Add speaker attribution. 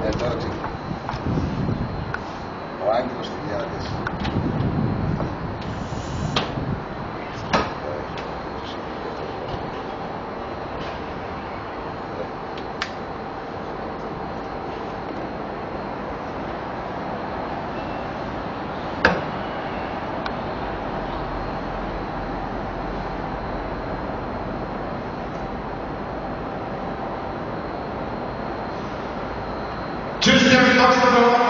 Speaker 1: τώρα ξεκινάει. Ο Άγγελος στη διάθεση.
Speaker 2: Tuesday, October